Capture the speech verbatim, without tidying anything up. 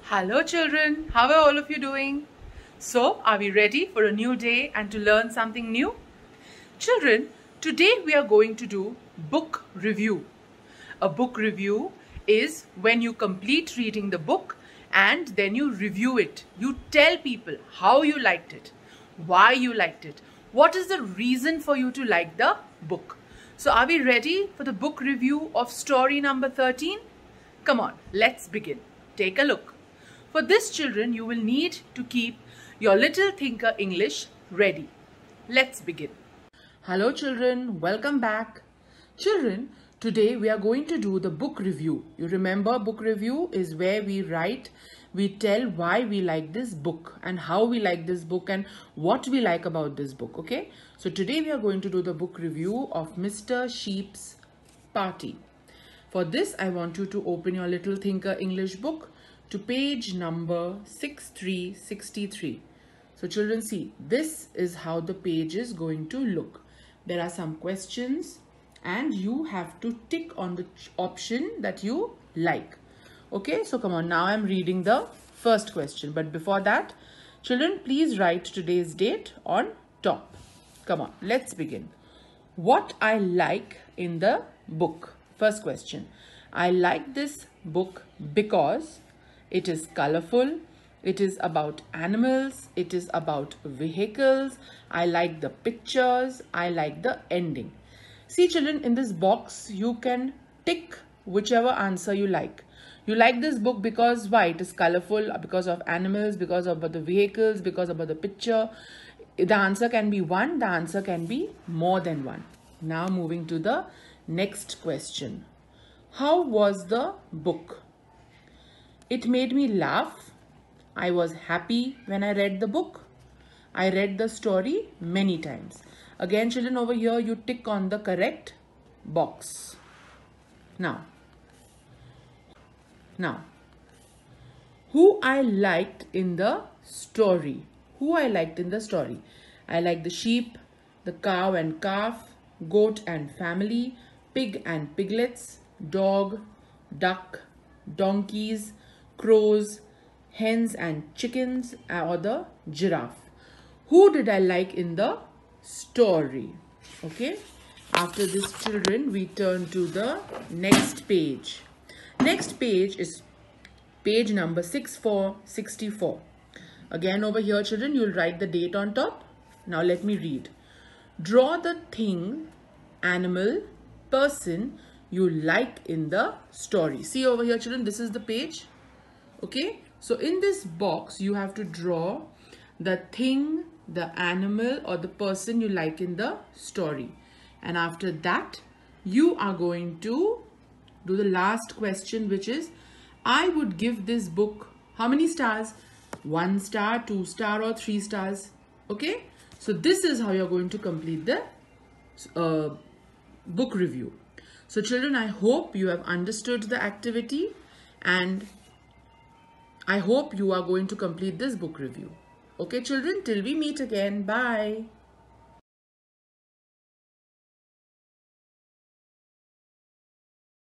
Hello children, how are all of you doing? So, are we ready for a new day and to learn something new? Children, today we are going to do book review. A book review is when you complete reading the book and then you review it. You tell people how you liked it, why you liked it, what is the reason for you to like the book. So, are we ready for the book review of story number thirteen? Come on, let's begin. Take a look. For this, children, you will need to keep your Little Thinker English ready. Let's begin. Hello children, welcome back. Children, today we are going to do the book review. You remember book review is where we write, we tell why we like this book and how we like this book and what we like about this book, okay? So today we are going to do the book review of Mister Sheep's Party. For this, I want you to open your Little Thinker English book to page number six three six three. So children, see, this is how the page is going to look. There are some questions and you have to tick on the option that you like. Okay, so come on, now I'm reading the first question. But before that, children, please write today's date on top. Come on, let's begin. What I like in the book. First question. I like this book because it is colorful, it is about animals, it is about vehicles, I like the pictures, I like the ending. See children, in this box you can tick whichever answer you like. You like this book because why? It is colorful, because of animals, because of the vehicles, because of the picture. The answer can be one, the answer can be more than one. Now moving to the next question. How was the book? It made me laugh. I was happy when I read the book. I read the story many times. Again, children, over here you tick on the correct box. Now, now, who I liked in the story. Who I liked in the story. I like the sheep, the cow and calf, goat and family, pig and piglets, dog, duck, donkeys, crows, hens and chickens, or the giraffe. Who did I like in the story? Okay. After this, children, we turn to the next page. Next page is page number six four six four. Again over here, children, you'll write the date on top. Now let me read. Draw the thing, animal, person you like in the story. See over here, children, this is the page. Okay, so in this box you have to draw the thing, the animal or the person you like in the story, and after that you are going to do the last question, which is I would give this book how many stars? One star, two star or three stars. Okay, so this is how you're going to complete the uh, book review. So children, I hope you have understood the activity and I hope you are going to complete this book review. Okay children, till we meet again. Bye.